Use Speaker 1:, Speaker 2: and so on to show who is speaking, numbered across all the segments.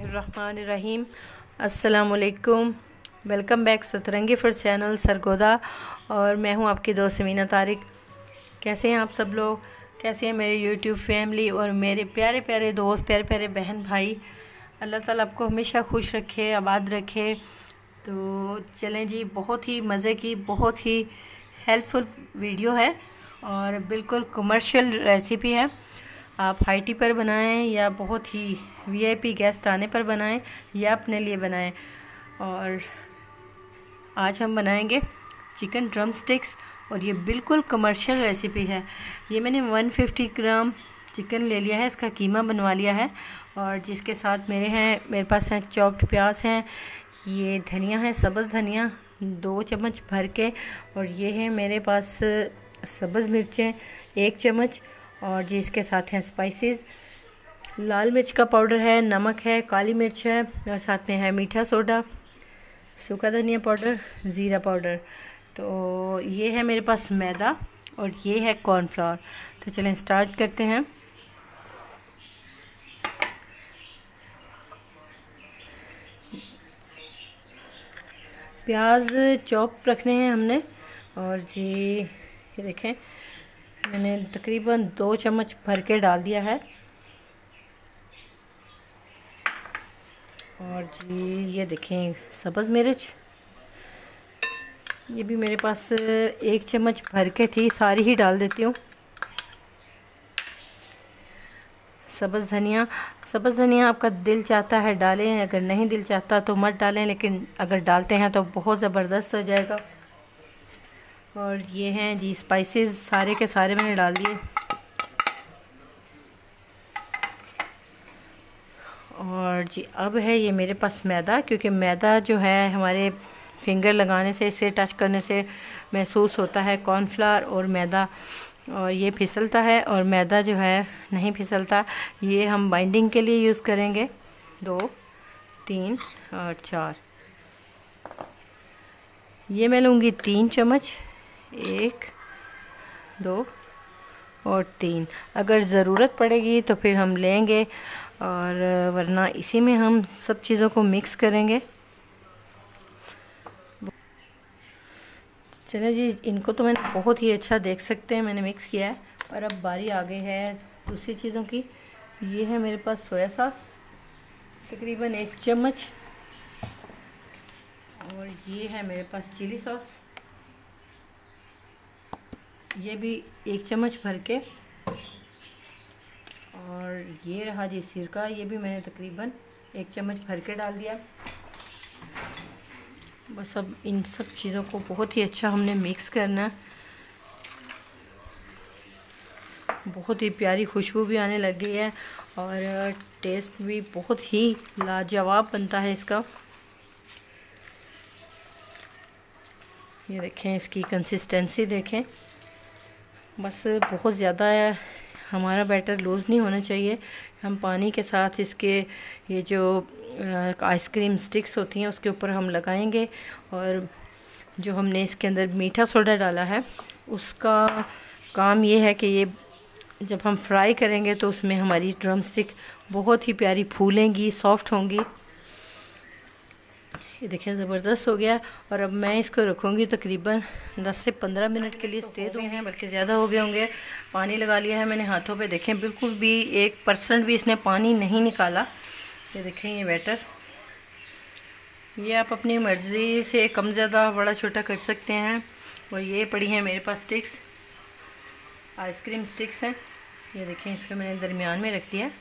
Speaker 1: बिस्मिल्लाहिर्रहमानिर्रहीम। अस्सलामुअलैकुम। Welcome back Satrangi food channel Sargodha. और मैं हूं आपकी दोस्त समीना तारिक। कैसे हैं आप सब लोग? कैसे हैं मेरे यूट्यूब फैमिली और मेरे प्यारे प्यारे दोस्त, प्यारे प्यारे बहन भाई? अल्लाह ताला आपको हमेशा खुश रखे, आबाद रखे। तो चलें जी, बहुत ही मज़े की, बहुत ही हेल्पफुल वीडियो है और बिल्कुल कमर्शियल रेसिपी है। आप हाई टी पर बनाएं या बहुत ही वीआईपी गेस्ट आने पर बनाएं या अपने लिए बनाएं। और आज हम बनाएंगे चिकन ड्रम स्टिक्स और ये बिल्कुल कमर्शियल रेसिपी है। ये मैंने 150 ग्राम चिकन ले लिया है, इसका कीमा बनवा लिया है। और जिसके साथ मेरे पास हैं चॉप्ड प्याज हैं, ये धनिया है, सब्ज़ धनिया 2 चम्मच भर के। और ये है मेरे पास सब्ज़ मिर्चें 1 चम्मच। और जिसके साथ हैं स्पाइसेस, लाल मिर्च का पाउडर है, नमक है, काली मिर्च है और साथ में है मीठा सोडा, सूखा धनिया पाउडर, ज़ीरा पाउडर। तो ये है मेरे पास मैदा और ये है कॉर्नफ्लावर। तो चलें स्टार्ट करते हैं। प्याज चॉप रखने हैं हमने। और जी ये देखें, मैंने तकरीबन 2 चम्मच भर के डाल दिया है। और जी ये देखें सब्ज़ मिर्च, ये भी मेरे पास 1 चम्मच भर के थी, सारी ही डाल देती हूँ। सब्ज़ धनिया आपका दिल चाहता है डालें, अगर नहीं दिल चाहता तो मत डालें, लेकिन अगर डालते हैं तो बहुत ज़बरदस्त हो जाएगा। और ये हैं जी स्पाइसेस, सारे के सारे मैंने डाल दिए। और जी अब है ये मेरे पास मैदा, क्योंकि मैदा जो है हमारे फिंगर लगाने से, इसे टच करने से महसूस होता है कॉर्नफ्लावर और मैदा, और ये फिसलता है और मैदा जो है नहीं फिसलता। ये हम बाइंडिंग के लिए यूज़ करेंगे। 2, 3 और 4। ये मैं लूँगी 3 चम्मच, 1, 2 और 3। अगर ज़रूरत पड़ेगी तो फिर हम लेंगे, और वरना इसी में हम सब चीज़ों को मिक्स करेंगे। चलिए जी, इनको तो मैंने बहुत ही अच्छा, देख सकते हैं मैंने मिक्स किया है। और अब बारी आ गई है दूसरी चीज़ों की। ये है मेरे पास सोया सॉस, तकरीबन 1 चम्मच। और ये है मेरे पास चिली सॉस, ये भी 1 चम्मच भर के। और ये रहा जी सिरका, ये भी मैंने तकरीबन 1 चम्मच भर के डाल दिया। बस अब इन सब चीज़ों को बहुत ही अच्छा हमने मिक्स करना है। बहुत ही प्यारी खुशबू भी आने लग गई है और टेस्ट भी बहुत ही लाजवाब बनता है इसका। ये देखें, इसकी कंसिस्टेंसी देखें। बस बहुत ज़्यादा हमारा बैटर लूज़ नहीं होना चाहिए। हम पानी के साथ इसके ये जो आइसक्रीम स्टिक्स होती हैं उसके ऊपर हम लगाएंगे। और जो हमने इसके अंदर मीठा सोडा डाला है उसका काम ये है कि ये जब हम फ्राई करेंगे तो उसमें हमारी ड्रम स्टिक बहुत ही प्यारी फूलेंगी, सॉफ्ट होंगी। ये देखें ज़बरदस्त हो गया। और अब मैं इसको रखूँगी तकरीबन 10 से 15 मिनट के लिए स्टे दूँ हैं, बल्कि ज़्यादा हो गए होंगे। पानी लगा लिया है मैंने हाथों पे, देखें बिल्कुल भी 1% भी इसने पानी नहीं निकाला। ये देखें ये बैटर, ये आप अपनी मर्ज़ी से कम ज़्यादा बड़ा छोटा कर सकते हैं। और ये पड़ी हैं मेरे पास स्टिक्स, आइसक्रीम स्टिक्स हैं। ये देखें, इसको मैंने दरमियान में रख दिया।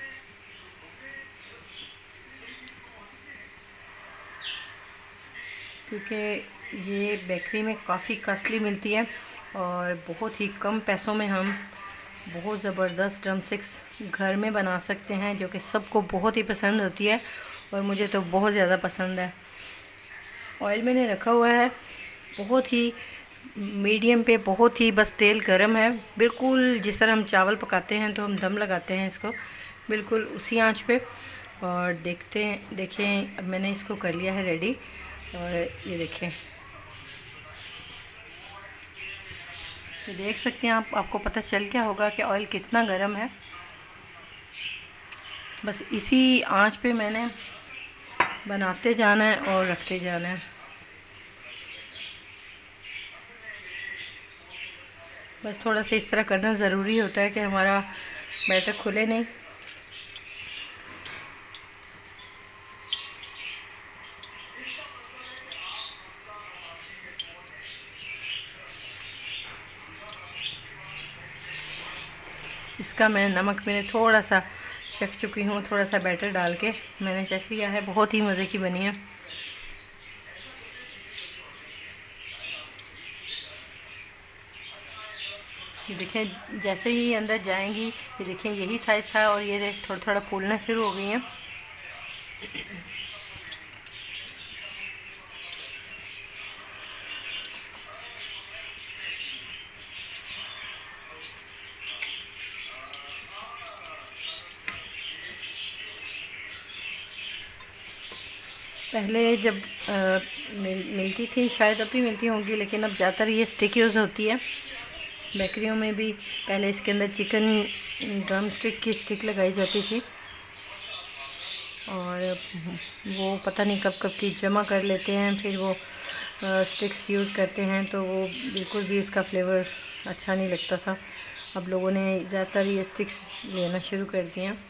Speaker 1: क्योंकि ये बेकरी में काफ़ी कॉस्टली मिलती है और बहुत ही कम पैसों में हम बहुत ज़बरदस्त ड्रम स्टिक्स घर में बना सकते हैं, जो कि सबको बहुत ही पसंद होती है और मुझे तो बहुत ज़्यादा पसंद है। ऑयल मैंने रखा हुआ है बहुत ही मीडियम पे, बहुत ही बस तेल गरम है, बिल्कुल जिस तरह हम चावल पकाते हैं तो हम दम लगाते हैं इसको, बिल्कुल उसी आंच पे। और देखें अब मैंने इसको कर लिया है रेडी। और ये देखें, ये देख सकते हैं आपको पता चल गया होगा कि ऑयल कितना गर्म है। बस इसी आंच पे मैंने बनाते जाना है और रखते जाना है। बस थोड़ा सा इस तरह करना ज़रूरी होता है कि हमारा बैटर खुले नहीं। इसका मैं नमक मैंने थोड़ा सा चख चुकी हूँ, थोड़ा सा बैटर डाल के मैंने चख लिया है। बहुत ही मज़े की बनी है। ये देखें, जैसे ही अंदर जाएंगी, ये देखें यही साइज़ था और ये थोड़ा थोड़ा फूलना शुरू हो गई हैं। पहले जब मिलती थी, शायद अब भी मिलती होंगी, लेकिन अब ज़्यादातर ये स्टिक यूज़ होती है। बेकरियों में भी पहले इसके अंदर चिकन ड्रम स्टिक की स्टिक लगाई जाती थी और वो पता नहीं कब कब की जमा कर लेते हैं, फिर वो स्टिक्स यूज़ करते हैं तो वो बिल्कुल भी उसका फ्लेवर अच्छा नहीं लगता था। अब लोगों ने ज़्यादातर ये स्टिक्स लेना शुरू कर दिए हैं।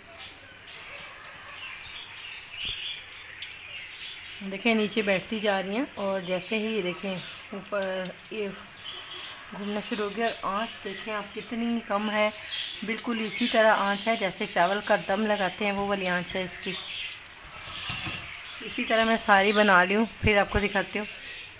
Speaker 1: देखें नीचे बैठती जा रही हैं और जैसे ही देखें ऊपर ये घूमना शुरू हो गया। आँच देखें आप कितनी कम है, बिल्कुल इसी तरह आँच है जैसे चावल का दम लगाते हैं, वो वाली आँच है इसकी। इसी तरह मैं सारी बना ली हूँ, फिर आपको दिखाती हूँ।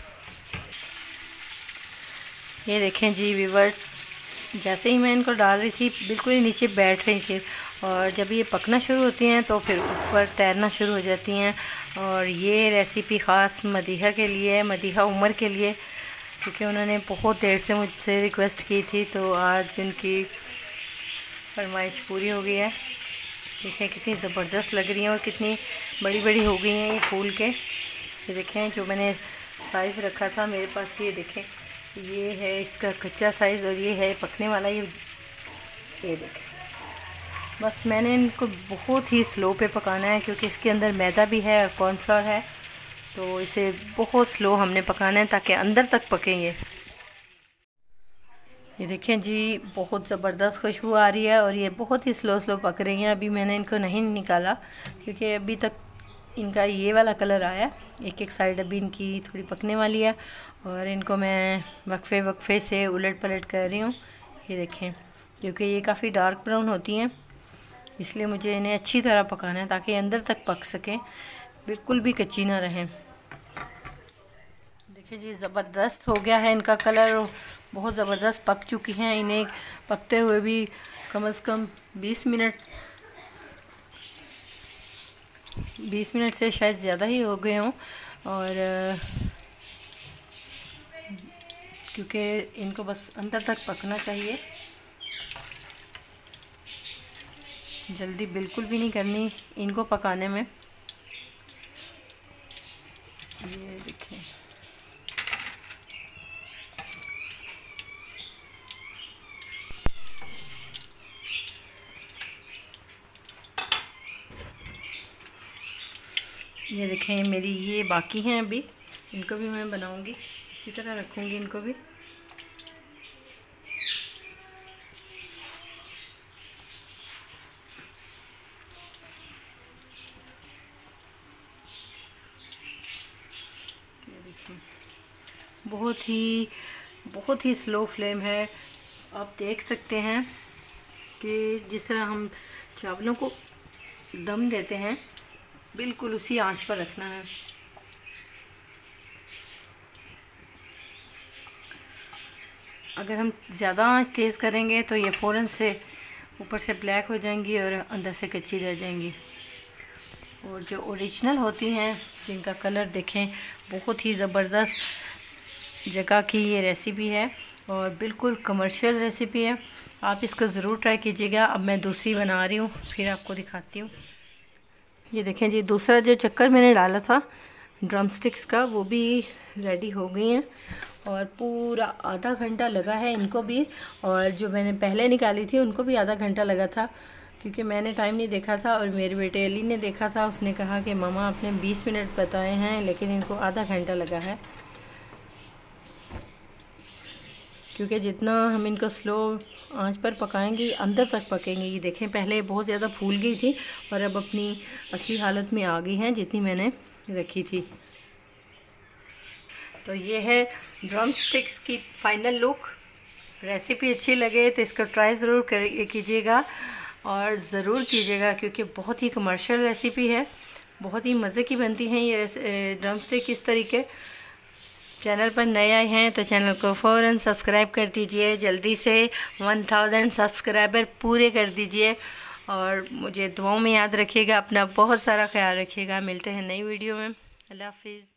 Speaker 1: ये देखें जी व्यूअर्स, जैसे ही मैं इनको डाल रही थी बिल्कुल ही नीचे बैठ रही थी और जब ये पकना शुरू होती हैं तो फिर ऊपर तैरना शुरू हो जाती हैं। और ये रेसिपी ख़ास मदीहा के लिए, मदीहा उमर के लिए, क्योंकि उन्होंने बहुत देर से मुझसे रिक्वेस्ट की थी तो आज उनकी फरमाइश पूरी हो गई है। देखें कितनी ज़बरदस्त लग रही हैं और कितनी बड़ी बड़ी हो गई हैं ये फूल के। ये देखें जो मैंने साइज़ रखा था मेरे पास, ये देखें ये है इसका कच्चा साइज़ और ये है पकने वाला। ये देखें, बस मैंने इनको बहुत ही स्लो पे पकाना है क्योंकि इसके अंदर मैदा भी है और कॉर्नफ्लोर है, तो इसे बहुत स्लो हमने पकाना है ताकि अंदर तक पके। ये देखें जी बहुत ज़बरदस्त खुशबू आ रही है और ये बहुत ही स्लो स्लो पक रही हैं। अभी मैंने इनको नहीं निकाला क्योंकि अभी तक इनका ये वाला कलर आया। एक एक साइड अभी इनकी थोड़ी पकने वाली है और इनको मैं वक्फे वक्फे से उलट पलट कर रही हूँ। ये देखें, क्योंकि ये काफ़ी डार्क ब्राउन होती हैं इसलिए मुझे इन्हें अच्छी तरह पकाना है ताकि अंदर तक पक सकें, बिल्कुल भी कच्ची ना रहें। देखिए जी ज़बरदस्त हो गया है इनका कलर, बहुत ज़बरदस्त पक चुकी हैं। इन्हें पकते हुए भी कम से कम 20 मिनट से शायद ज़्यादा ही हो गए हों। और क्योंकि इनको बस अंदर तक पकना चाहिए, जल्दी बिल्कुल भी नहीं करनी इनको पकाने में। ये देखें, ये देखें मेरी ये बाकी हैं, अभी इनको भी मैं बनाऊंगी, इसी तरह रखूंगी इनको भी। ये देखें बहुत ही स्लो फ्लेम है। आप देख सकते हैं कि जिस तरह हम चावलों को दम देते हैं बिल्कुल उसी आंच पर रखना है। अगर हम ज़्यादा आंच तेज़ करेंगे तो ये फ़ौरन से ऊपर से ब्लैक हो जाएंगी और अंदर से कच्ची रह जाएंगी। और जो ओरिजिनल होती हैं जिनका कलर देखें, बहुत ही ज़बरदस्त जगह की ये रेसिपी है और बिल्कुल कमर्शियल रेसिपी है। आप इसको ज़रूर ट्राई कीजिएगा। अब मैं दूसरी बना रही हूँ, फिर आपको दिखाती हूँ। ये देखें जी दूसरा जो चक्कर मैंने डाला था ड्रम स्टिक्स का, वो भी रेडी हो गई हैं और पूरा आधा घंटा लगा है इनको भी, और जो मैंने पहले निकाली थी उनको भी आधा घंटा लगा था। क्योंकि मैंने टाइम नहीं देखा था और मेरे बेटे अली ने देखा था। उसने कहा कि मामा आपने 20 मिनट बताए हैं लेकिन इनको आधा घंटा लगा है, क्योंकि जितना हम इनको स्लो आंच पर पकाएंगे अंदर तक पकेंगे। ये देखें, पहले बहुत ज़्यादा फूल गई थी और अब अपनी असली हालत में आ गई हैं जितनी मैंने रखी थी। तो ये है ड्रम स्टिक्स की फाइनल लुक। रेसिपी अच्छी लगे तो इसको ट्राई ज़रूर कीजिएगा और ज़रूर कीजिएगा, क्योंकि बहुत ही कमर्शियल रेसिपी है, बहुत ही मज़े की बनती हैं ये ड्रम स्टिक इस तरीके। चैनल पर नए आए हैं तो चैनल को फ़ौरन सब्सक्राइब कर दीजिए, जल्दी से 1000 सब्सक्राइबर पूरे कर दीजिए और मुझे दुआओं में याद रखिएगा। अपना बहुत सारा ख्याल रखिएगा। मिलते हैं नई वीडियो में। अल्लाह हाफिज़।